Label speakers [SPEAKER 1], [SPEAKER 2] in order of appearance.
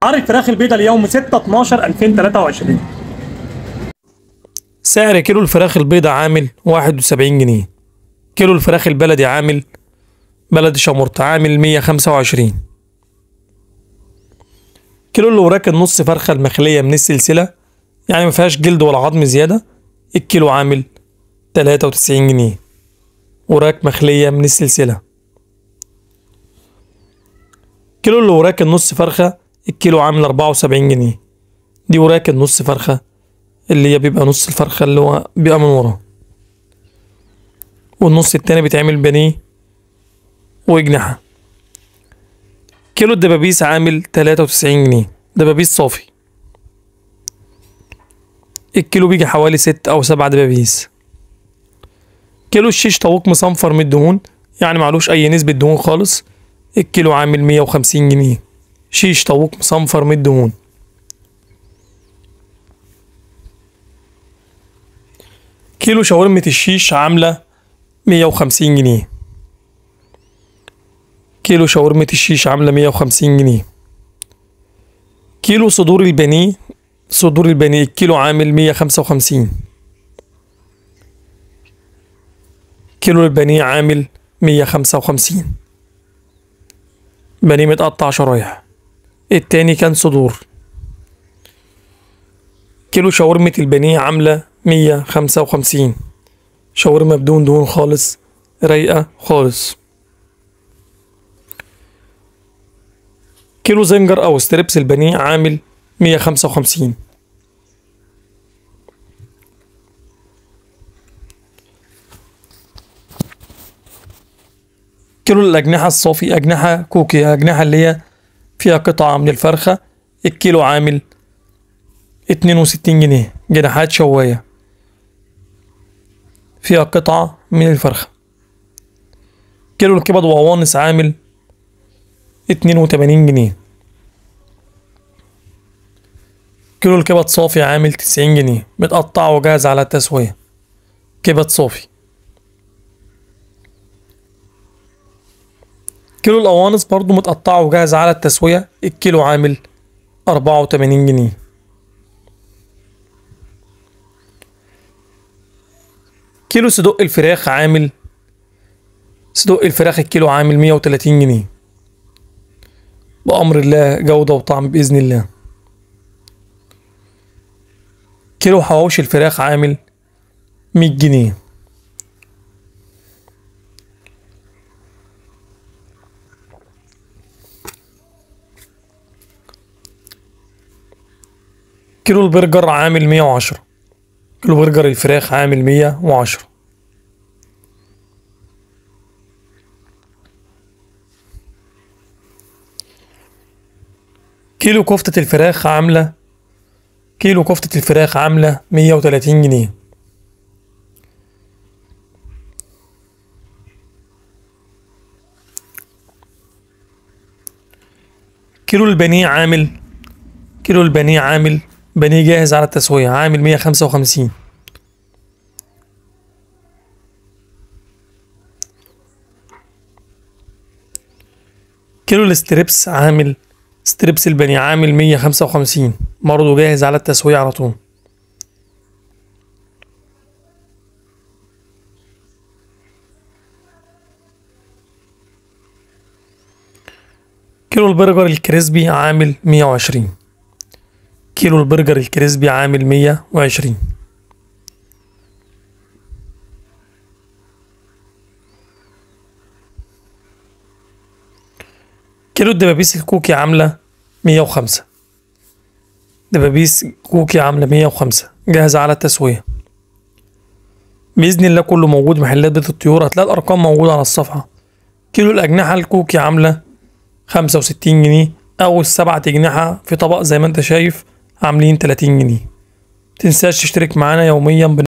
[SPEAKER 1] اسعار الفراخ البيضاء اليوم 6/12/2023.
[SPEAKER 2] سعر كيلو الفراخ البيضاء عامل 71 جنيه. كيلو الفراخ البلدي عامل بلدي شمورت عامل 125. كيلو الوراك النص فرخة المخلية من السلسلة، يعني مفيهاش جلد ولا عظم زيادة، الكيلو عامل 93 جنيه. وراك مخلية من السلسلة. كيلو الوراك النص فرخة الكيلو عامل 74 جنيه. دي وراك النص فرخة اللي هي بيبقى نص الفرخة اللي هو بيبقى من ورا، والنص التاني بيتعمل بانيه وجناحة. كيلو الدبابيس عامل 93 جنيه، دبابيس صافي. الكيلو بيجي حوالي 6 أو 7 دبابيس. كيلو الشيش طاووق مصنفر من الدهون، يعني معلوش أي نسبة دهون خالص، الكيلو عامل 150 جنيه. شيش طاووق مصنفر من الدهون. كيلو شاورمة الشيش عاملة 150 جنيه. كيلو شاورمة الشيش عاملة 150 جنيه. كيلو صدور البانيه الكيلو عامل 155. كيلو البانيه عامل 155. بانيه متقطع شرايح، التاني كان صدور. كيلو شاورمة البانيه عاملة 155. شاورما بدون دهون خالص، رايقة خالص. كيلو زنجر أو ستريبس البانيه عامل 155. كيلو الأجنحة الصافي، أجنحة كوكي، أجنحة اللي هي فيها قطعة من الفرخة، الكيلو عامل 62 جنيه. جناحات شواية فيها قطعة من الفرخة. كيلو الكبد وقوانص عامل 82 جنيه. كيلو الكبد صافي عامل 90 جنيه، متقطع وجاهز على التسوية. كبد صافي. كيلو القوانص برضو متقطع وجاهز على التسوية، الكيلو عامل 84 جنيه. كيلو صدق الفراخ الكيلو عامل 130 جنيه. بأمر الله جودة وطعم بإذن الله. كيلو حواوشي الفراخ عامل 100 جنيه. كيلو البرجر عامل 110. كيلو برجر الفراخ عامل 110. كيلو كفتة الفراخ عاملة 130 جنيه. كيلو البانيه عامل بانيه جاهز على التسوية، عامل 155. كيلو الستريبس البانيه عامل 155، برضه جاهز على التسوية على طول. كيلو البرجر الكريسبي عامل 120. كيلو البرجر الكريسبي عامل 120. كيلو الدبابيس الكوكي عاملة 105. دبابيس كوكي عاملة 105 جاهزة على التسوية. بإذن الله كله موجود محلات بيت الطيور، هتلاقي الأرقام موجودة على الصفحة. كيلو الأجنحة الكوكي عاملة 65 جنيه، أو ال7 أجنحة في طبق زي ما أنت شايف عاملين 30 جنيه. متنساش تشترك معانا يوميا.